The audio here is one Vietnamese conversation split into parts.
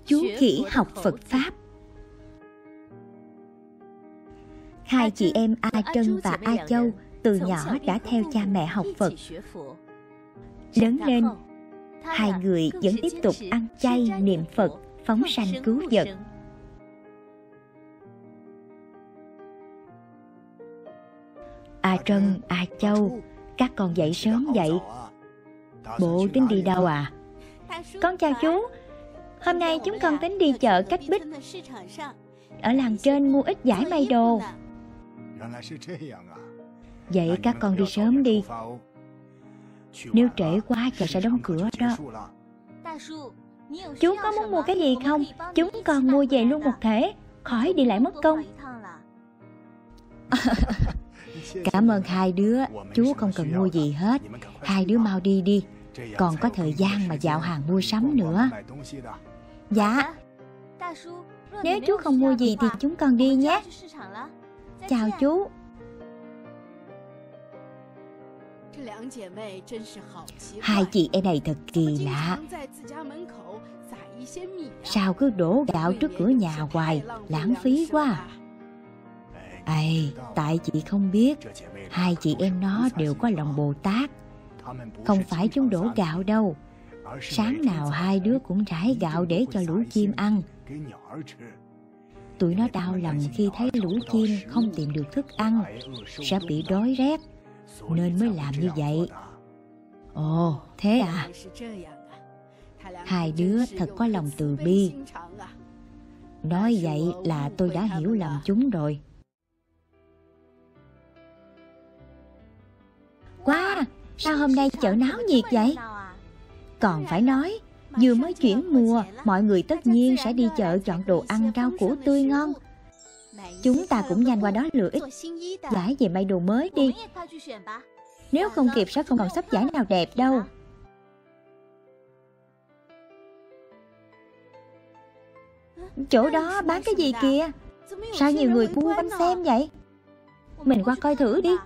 chú khỉ học Phật Pháp. Hai chị em A Trân và A Châu từ nhỏ đã theo cha mẹ học Phật. Lớn lên, hai người vẫn tiếp tục ăn chay, niệm Phật, phóng sanh cứu vật. A Trân, A Châu, các con dậy sớm vậy. Bộ tính đi đâu à? Con chào chú. Hôm nay chúng con tính đi chợ Cách Bích, ở làng trên mua ít vải may đồ. Vậy các con đi sớm đi. Nếu trễ quá chợ sẽ đóng cửa đó. Chú có muốn mua cái gì không? Chúng con mua về luôn một thể, khỏi đi lại mất công. Cảm ơn hai đứa, chú không cần mua gì hết. Hai đứa mau đi đi, còn có thời gian mà dạo hàng mua sắm nữa. Dạ. Nếu chú không mua gì thì chúng con đi nhé. Chào chú. Hai chị em này thật kỳ lạ. Sao cứ đổ gạo trước cửa nhà hoài, lãng phí quá. Ây, tại chị không biết. Hai chị em nó đều có lòng Bồ Tát. Không phải chúng đổ gạo đâu. Sáng nào hai đứa cũng rải gạo để cho lũ chim ăn. Tụi nó đau lòng khi thấy lũ chim không tìm được thức ăn, sẽ bị đói rét, nên mới làm như vậy. Ồ, thế à? Hai đứa thật có lòng từ bi. Nói vậy là tôi đã hiểu lầm chúng rồi. Wow, sao hôm nay chợ náo nhiệt vậy? Còn phải nói, vừa mới chuyển mùa, mọi người tất nhiên sẽ đi chợ chọn đồ ăn, rau củ tươi ngon. Chúng ta cũng nhanh qua đó lựa ít vải về may đồ mới đi. Nếu không kịp sẽ không còn sắp vải nào đẹp đâu. Chỗ đó bán cái gì kìa? Sao nhiều người mua quanh xem vậy? Mình qua coi thử đi.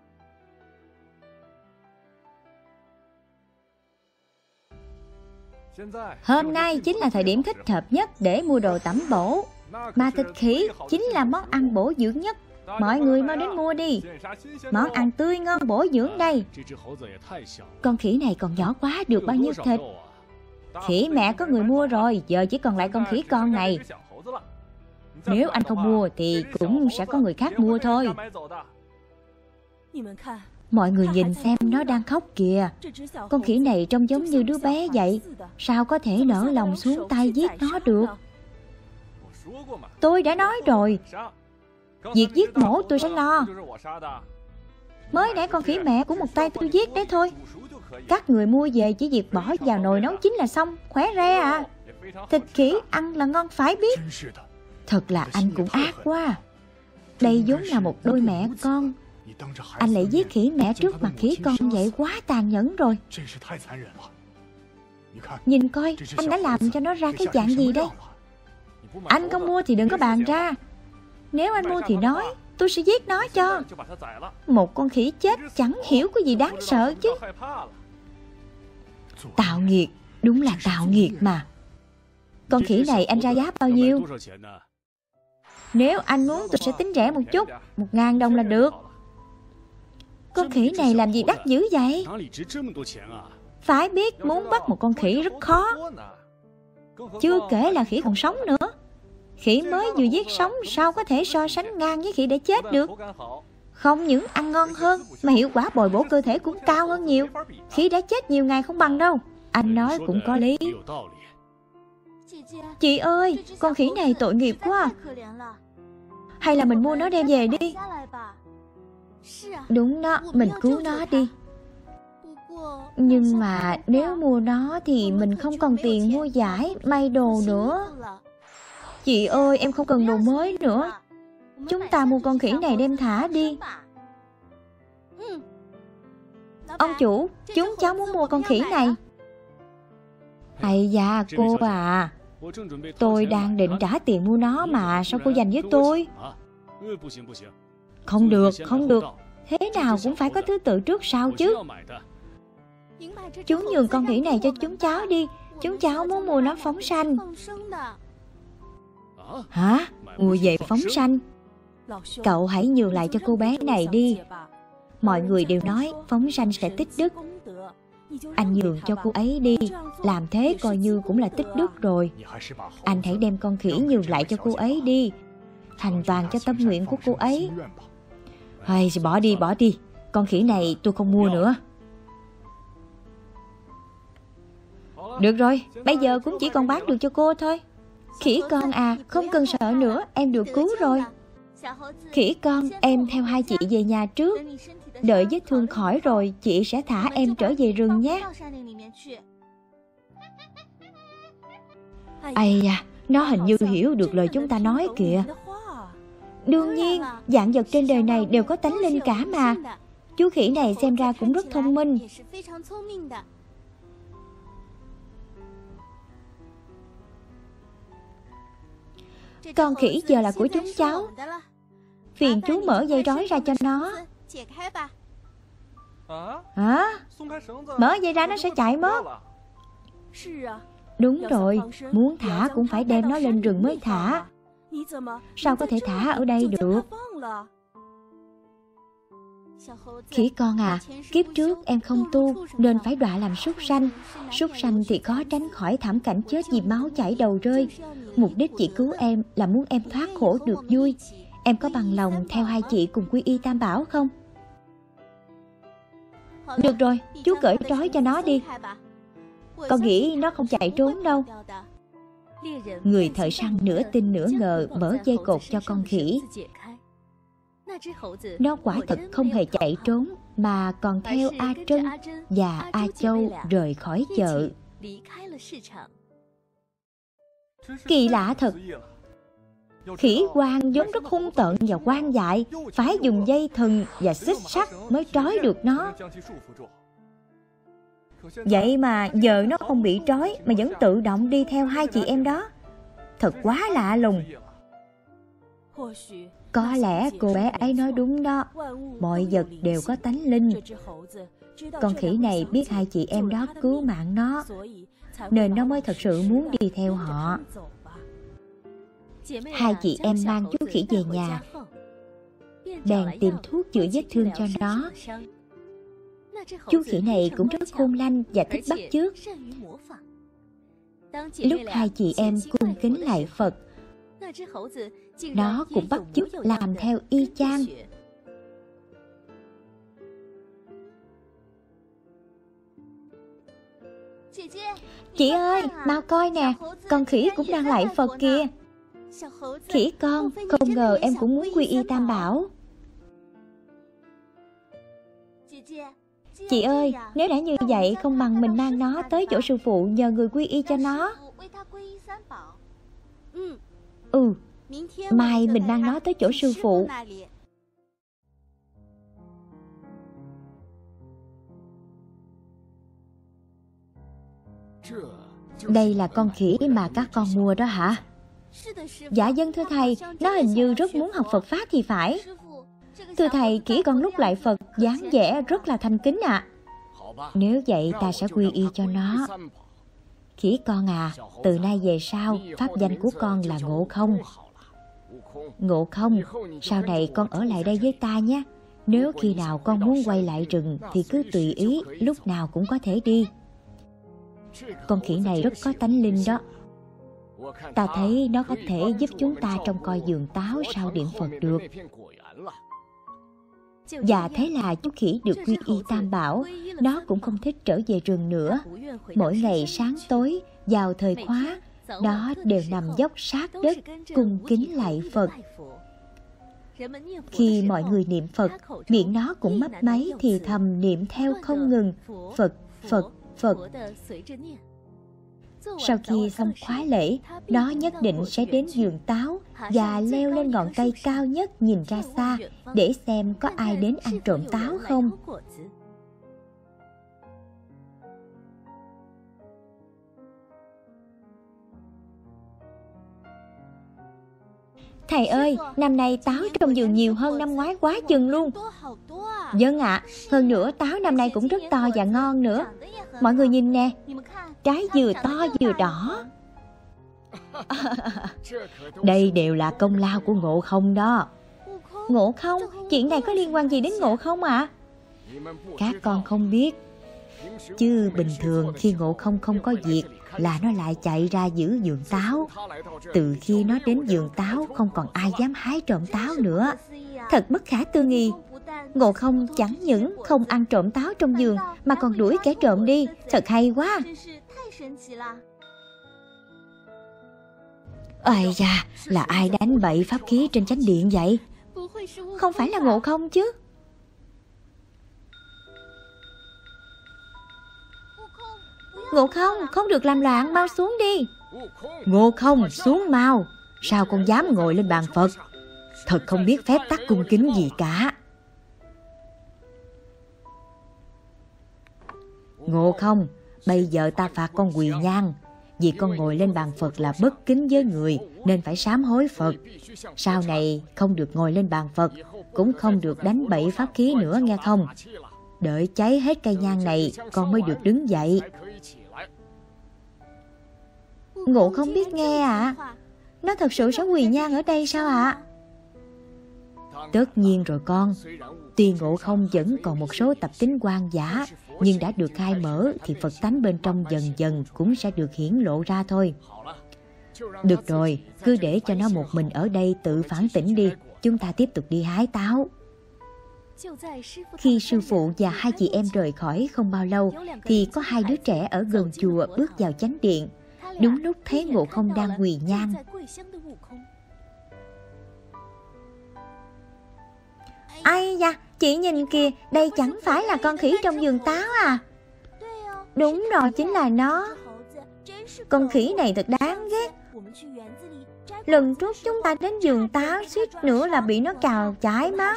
Hôm nay chính là thời điểm thích hợp nhất để mua đồ tẩm bổ. Mà thịt khỉ chính là món ăn bổ dưỡng nhất. Mọi người mau đến mua đi. Món ăn tươi ngon bổ dưỡng đây. Con khỉ này còn nhỏ quá, được bao nhiêu thịt? Khỉ mẹ có người mua rồi, giờ chỉ còn lại con khỉ con này. Nếu anh không mua thì cũng sẽ có người khác mua thôi. Mọi người nhìn xem, nó đang khóc kìa. Con khỉ này trông giống như đứa bé vậy. Sao có thể nỡ lòng xuống tay giết nó được? Tôi đã nói rồi, việc giết mổ tôi sẽ lo. Mới nãy con khỉ mẹ của một tay tôi giết đấy thôi. Các người mua về chỉ việc bỏ vào nồi nấu chín là xong, khỏe re à. Thịt khỉ ăn là ngon phải biết. Thật là anh cũng ác quá. Đây vốn là một đôi mẹ con, anh lại giết khỉ mẹ trước mặt khỉ con vậy, quá tàn nhẫn rồi. Nhìn coi, anh đã làm cho nó ra cái dạng gì đây? Anh không mua thì đừng có bàn ra. Nếu anh mua thì nói, tôi sẽ giết nó cho. Một con khỉ chết chẳng hiểu có gì đáng sợ chứ. Tạo nghiệt, đúng là tạo nghiệt mà. Con khỉ này anh ra giá bao nhiêu? Nếu anh muốn tôi sẽ tính rẻ một chút, 1.000 đồng là được. Con khỉ này làm gì đắt dữ vậy? Phải biết muốn bắt một con khỉ rất khó. Chưa kể là khỉ còn sống nữa. Khỉ mới vừa giết sống sao có thể so sánh ngang với khỉ đã chết được. Không những ăn ngon hơn mà hiệu quả bồi bổ cơ thể cũng cao hơn nhiều. Khỉ đã chết nhiều ngày không bằng đâu. Anh nói cũng có lý. Chị ơi, con khỉ này tội nghiệp quá. Hay là mình mua nó đem về đi. Đúng đó, mình cứu nó đi. Nhưng mà nếu mua nó thì mình không còn tiền mua vải, may đồ nữa. Chị ơi, em không cần đồ mới nữa. Chúng ta mua con khỉ này đem thả đi. Ông chủ, chúng cháu muốn mua con khỉ này. Ây da, cô à, tôi đang định trả tiền mua nó mà, sao cô giành với tôi? Không được, không được. Thế nào cũng phải có thứ tự trước sau chứ. Chú nhường con khỉ này cho chúng cháu đi. Chúng cháu muốn mua nó phóng sanh. Hả? Mua về phóng sanh? Cậu hãy nhường lại cho cô bé này đi. Mọi người đều nói phóng sanh sẽ tích đức. Anh nhường cho cô ấy đi. Làm thế coi như cũng là tích đức rồi. Anh hãy đem con khỉ nhường lại cho cô ấy đi, thành toàn cho tâm nguyện của cô ấy. Hay, bỏ đi. Con khỉ này tôi không mua nữa. Được rồi, bây giờ cũng chỉ còn bán được cho cô thôi. Khỉ con à, không cần sợ nữa, em được cứu rồi. Khỉ con, em theo hai chị về nhà trước. Đợi vết thương khỏi rồi, chị sẽ thả em trở về rừng nhé. Ây da, nó hình như hiểu được lời chúng ta nói kìa. Đương nhiên, vạn vật trên đời này đều có tánh linh cả mà. Chú khỉ này xem ra cũng rất thông minh. Con khỉ giờ là của chúng cháu. Phiền chú mở dây trói ra cho nó. Hả? Mở dây ra nó sẽ chạy mất. Đúng rồi, muốn thả cũng phải đem nó lên rừng mới thả. Sao có thể thả ở đây được? Khỉ con à, kiếp trước em không tu nên phải đọa làm súc sanh. Súc sanh thì khó tránh khỏi thảm cảnh chết vì máu chảy đầu rơi. Mục đích chị cứu em là muốn em thoát khổ được vui. Em có bằng lòng theo hai chị cùng quy y Tam Bảo không? Được rồi, chú cởi trói cho nó đi. Con nghĩ nó không chạy trốn đâu. Người thợ săn nửa tin nửa ngờ mở dây cột cho con khỉ. Nó quả thật không hề chạy trốn, mà còn theo A Trân và A Châu rời khỏi chợ. Kỳ lạ thật. Khỉ hoang vốn rất hung tợn và hoang dại, phải dùng dây thừng và xích sắt mới trói được nó. Vậy mà giờ nó không bị trói mà vẫn tự động đi theo hai chị em đó. Thật quá lạ lùng. Có lẽ cô bé ấy nói đúng đó. Mọi vật đều có tánh linh. Con khỉ này biết hai chị em đó cứu mạng nó, nên nó mới thật sự muốn đi theo họ. Hai chị em mang chú khỉ về nhà, bèn tìm thuốc chữa vết thương cho nó. Chú khỉ này cũng rất khôn lanh và thích bắt chước. Lúc hai chị em cung kính lạy Phật, nó cũng bắt chước làm theo y chang. Chị ơi, mau coi nè, con khỉ cũng đang lạy Phật kìa. Khỉ con, không ngờ em cũng muốn quy y Tam Bảo. Chị ơi, nếu đã như vậy, không bằng mình mang nó tới chỗ sư phụ nhờ người quy y cho nó. Mai mình mang nó tới chỗ sư phụ. Đây là con khỉ mà các con mua đó hả? Dạ vâng thưa thầy, nó hình như rất muốn học Phật Pháp thì phải. Thưa thầy, khỉ con lúc lại Phật dáng vẻ rất là thành kính ạ. Nếu vậy ta sẽ quy y cho nó. Khỉ con à, từ nay về sau pháp danh của con là Ngộ Không. Ngộ Không, sau này con ở lại đây với ta nhé. Nếu khi nào con muốn quay lại rừng thì cứ tùy ý, lúc nào cũng có thể đi. Con khỉ này rất có tánh linh đó. Ta thấy nó có thể giúp chúng ta trông coi vườn táo sau điện Phật được. Và thế là chú khỉ được quy y Tam Bảo. Nó cũng không thích trở về rừng nữa. Mỗi ngày sáng tối, vào thời khóa, nó đều nằm dốc sát đất, cung kính lạy Phật. Khi mọi người niệm Phật, miệng nó cũng mấp máy thì thầm niệm theo không ngừng: Phật, Phật, Phật. Sau khi xong khóa lễ, nó nhất định sẽ đến vườn táo và leo lên ngọn cây cao nhất nhìn ra xa để xem có ai đến ăn trộm táo không. Thầy ơi, năm nay táo trong vườn nhiều hơn năm ngoái quá chừng luôn. Vâng ạ. Hơn nữa táo năm nay cũng rất to và ngon nữa. Mọi người nhìn nè, trái vừa to vừa đỏ. Đây đều là công lao của Ngộ Không đó. Ngộ Không? Chuyện này có liên quan gì đến Ngộ Không ạ? Các con không biết. Chứ bình thường khi Ngộ Không không có việc là nó lại chạy ra giữ vườn táo. Từ khi nó đến vườn táo không còn ai dám hái trộm táo nữa. Thật bất khả tư nghị. Ngộ Không chẳng những không ăn trộm táo trong vườn mà còn đuổi kẻ trộm đi. Thật hay quá. Ây da, là ai đánh bậy pháp khí trên chánh điện vậy? Không phải là Ngộ Không chứ? Ngộ Không, không được làm loạn, mau xuống đi. Ngộ Không, xuống mau. Sao con dám ngồi lên bàn Phật? Thật không biết phép tắc cung kính gì cả. Ngộ Không, bây giờ ta phạt con quỳ nhang. Vì con ngồi lên bàn Phật là bất kính với người, nên phải sám hối Phật. Sau này không được ngồi lên bàn Phật, cũng không được đánh bậy pháp khí nữa nghe không? Đợi cháy hết cây nhang này, con mới được đứng dậy. Ngộ Không biết nghe ạ. Nó thật sự sẽ quỳ nhang ở đây sao ạ? Tất nhiên rồi con. Tuy Ngộ Không vẫn còn một số tập tính hoang dã, nhưng đã được khai mở thì Phật tánh bên trong dần dần cũng sẽ được hiển lộ ra thôi. Được rồi, cứ để cho nó một mình ở đây tự phản tỉnh đi. Chúng ta tiếp tục đi hái táo. Khi sư phụ và hai chị em rời khỏi không bao lâu thì có hai đứa trẻ ở gần chùa bước vào chánh điện. Đúng lúc thấy Ngộ Không đang quỳ nhang. Ai da, chị nhìn kìa, đây chẳng phải là con khỉ trong vườn táo à? Đúng rồi, chính là nó. Con khỉ này thật đáng ghét. Lần trước chúng ta đến vườn táo suýt nữa là bị nó cào chảy máu.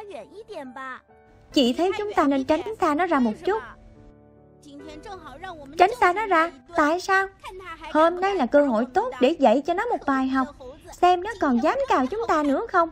Chị thấy chúng ta nên tránh xa nó ra một chút. Tránh xa nó ra? Tại sao? Hôm nay là cơ hội tốt để dạy cho nó một bài học. Xem nó còn dám cào chúng ta nữa không.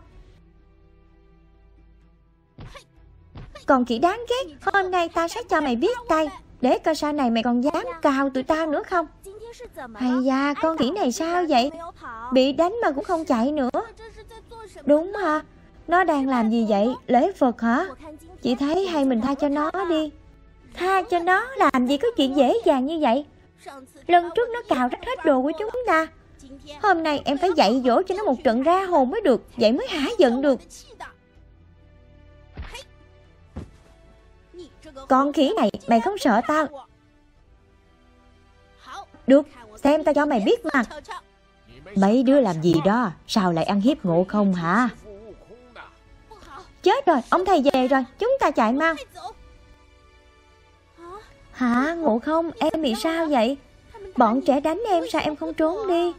Còn khỉ đáng ghét, hôm nay ta sẽ cho mày biết tay, để coi sau này mày còn dám cào tụi tao nữa không. Hay da, con khỉ này sao vậy? Bị đánh mà cũng không chạy nữa. Đúng hả? Nó đang làm gì vậy? Lễ Phật hả? Chị thấy hay mình tha cho nó đi. Tha cho nó? Làm gì có chuyện dễ dàng như vậy? Lần trước nó cào rách hết đồ của chúng ta. Hôm nay em phải dạy dỗ cho nó một trận ra hồn mới được. Vậy mới hả giận được. Con khỉ này, mày không sợ tao? Được, xem tao cho mày biết mà. Mấy đứa làm gì đó? Sao lại ăn hiếp Ngộ Không hả? Chết rồi, ông thầy về rồi, chúng ta chạy mau. Hả, Ngộ Không, em bị sao vậy? Bọn trẻ đánh em, sao em không trốn đi?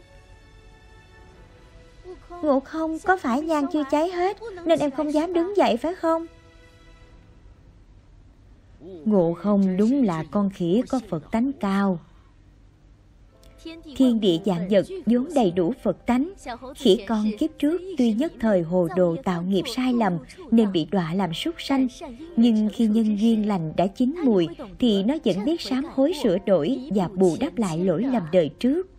Ngộ Không, có phải nhang chưa cháy hết nên em không dám đứng dậy phải không? Ngộ Không đúng là con khỉ có Phật tánh cao. Thiên địa vạn vật vốn đầy đủ Phật tánh. Khỉ con kiếp trước tuy nhất thời hồ đồ tạo nghiệp sai lầm nên bị đọa làm súc sanh, nhưng khi nhân duyên lành đã chín mùi thì nó vẫn biết sám hối sửa đổi và bù đắp lại lỗi lầm đời trước.